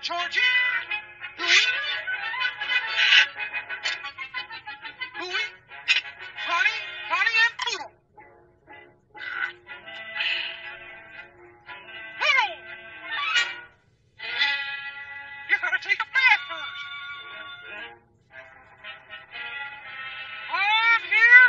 Georgie, Louie, Louie, Connie, and Poodle. Poodle! You gotta take a bath first. I'm here.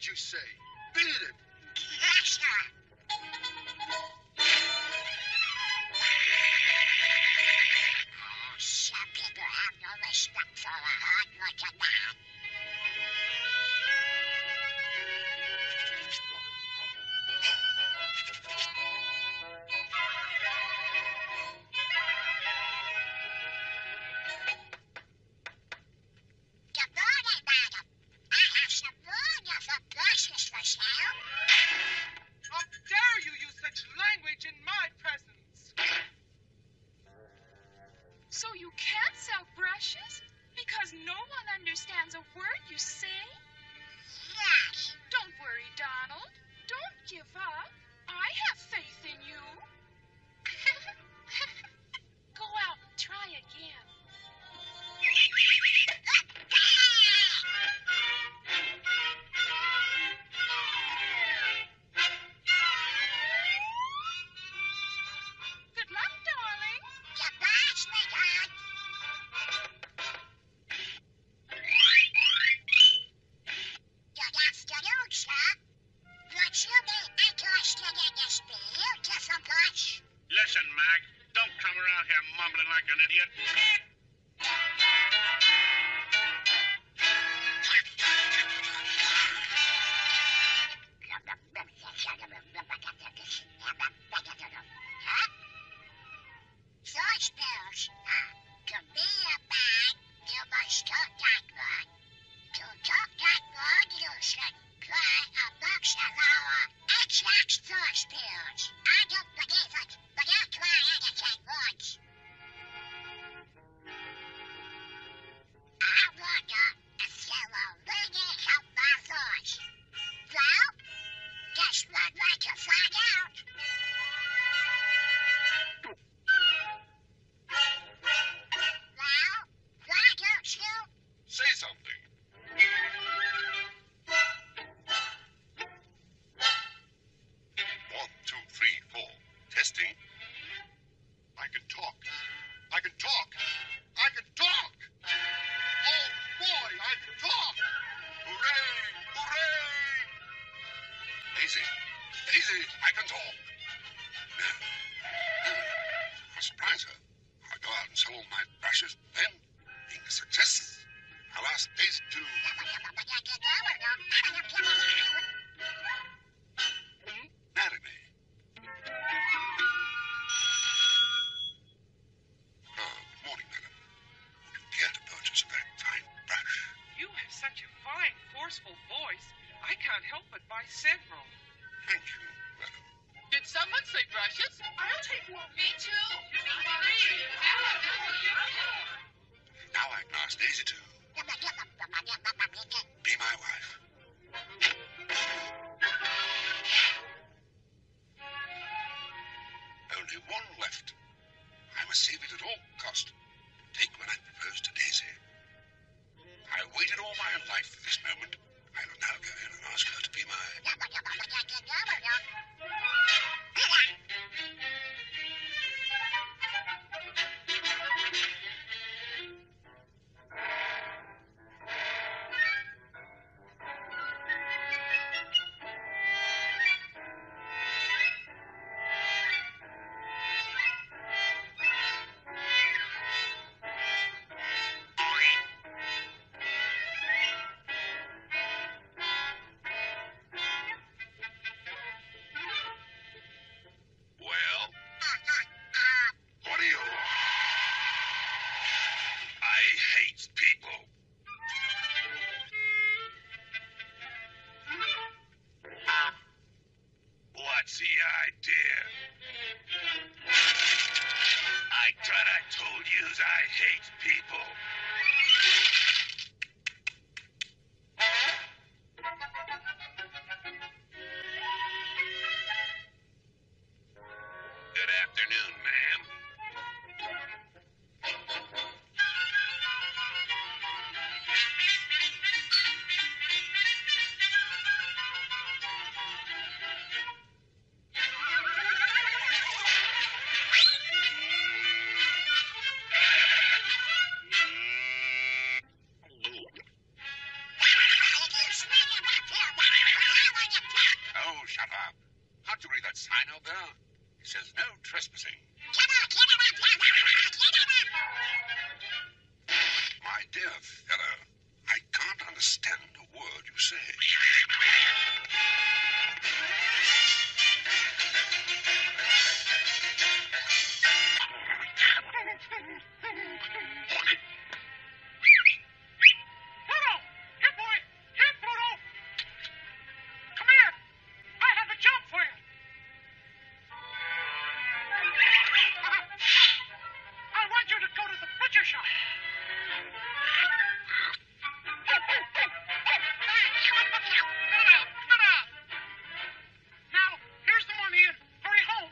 you say? Beat it. Some people have no respect for a hard-working man. Good morning, madam. I have some wonderful brushes for sale. How dare you use such language in my presence? So you can't sell brushes? Because no one understands a word you say? Yes. Don't worry, Donald. Don't give up. I have faith in you. Go out and try again. Good luck, darling. Goodbye, sweetheart. Good afternoon, sir. Would you be interested in this beautiful brush? Listen, Mac, don't come around here mumbling like an idiot. Huh? Those bills. To be a man, you must talk that word. To talk that word, you should play amongst our exact thought bills. I don't believe it, but I'll try anything once. I wonder if you will really help my thoughts. Well, there's one way to find out. Well, why don't you? Say something. 1, 2, 3, 4. Testing. I can talk. I can talk. I can talk. Oh, boy, I can talk. Hooray! Hooray! Daisy. Daisy, I can talk. I'll surprise her. I'll go out and sell all my brushes. Then, being a success, I'll ask Daisy to... marry me. Good morning, madam. Would you care to purchase a very fine brush? You have such a fine, forceful voice. I can't help but buy several. Thank you, madam. Did someone say brushes? I'll take one. Me too. Now I can ask Daisy to be my wife. Only one left. I must save it at all cost. Take when I propose to Daisy. I waited all my life for this moment. I will now go in and ask her to be my... Well, what do you want? I hate people. What's the idea? I thought I told yous I hate people. Good afternoon, ma'am. shut up. How'd you read that sign out there? It says no trespassing. My dear fellow, I can't understand a word you say. Pluto! Here, boy! Here, Pluto! Come here! I have a job for you! I want you to go to the butcher shop. Now, here's the money and hurry home.